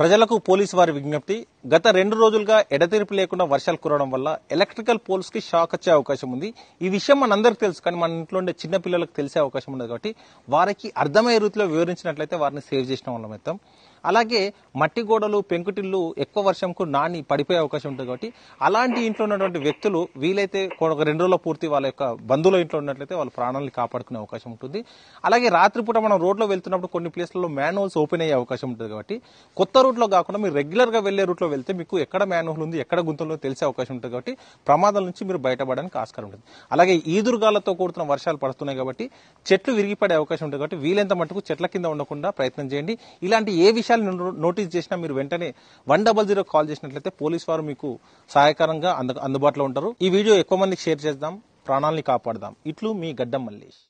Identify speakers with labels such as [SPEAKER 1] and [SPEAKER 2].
[SPEAKER 1] ప్రజలకు పోలీసు వారి విజ్ఞప్తి. గత 2 రోజులుగా ఎడతెరిపి లేకుండా వర్షాలు కురవడం వల్ల ఎలక్ట్రికల్ పోల్స్ కి షాక్ వచ్చే అవకాశం ఉంది. ఈ విషయం మనందరికీ తెలుసు, కానీ మన ఇంట్లో ఉండే చిన్న పిల్లలకు తెలిసే అవకాశం ఉండదు. కాబట్టి వారికి అర్థమయ్యే రీతిలో వివరించినట్లయితే వారిని సేవ్ చేసిన వాళ్ళం అవుతాం. అలాగే మట్టి గోడలు, పెంకుటిల్లు ఎక్కువ వర్షంకు నాని పడిపోయే అవకాశం ఉంటుంది. కాబట్టి అలాంటి ఇంట్లో ఉన్నటువంటి వ్యక్తులు వీలైతే ఒక 2 రోజుల పూర్తి వాళ్ళ యొక్క బంధువుల ఇంట్లో ఉన్నట్లయితే వాళ్ళ ప్రాణాలను కాపాడుకునే అవకాశం ఉంటుంది. అలాగే రాత్రిపూట మనం రోడ్లో వెళ్తున్నప్పుడు కొన్ని ప్లేస్లలో మ్యాన్హోల్స్ ఓపెన్ అయ్యే అవకాశం ఉంటుంది. కాబట్టి కొత్త రూట్లో కాకుండా మీరు రెగ్యులర్ గా వెళ్లే రూట్లో వెళ్తే మీకు ఎక్కడ మ్యాన్హోల్ ఉంది, ఎక్కడ గుంతలో తెలిసే అవకాశం ఉంటుంది. కాబట్టి ప్రమాదాల నుంచి మీరు బయటపడడానికి ఆస్కారం ఉంటుంది. అలాగే ఈదురుగాలతో కూడుతున్న వర్షాలు పడుతున్నాయి కాబట్టి చెట్లు విరిగిపడే అవకాశం ఉంటుంది. కాబట్టి వీలైనంత మటుకు చెట్ల కింద ఉండకుండా ప్రయత్నం చేయండి. ఇలాంటి ఏ విషయాలు నోటీస్ చేసినా మీరు వెంటనే 100 కాల్ చేసినట్లయితే పోలీసు వారు మీకు సహాయకరంగా అందుబాటులో ఉంటారు. ఈ వీడియో ఎక్కువ మందికి షేర్ చేద్దాం, ప్రాణాలని కాపాడదాం. ఇట్లు మీ గడ్డం మల్లేష్.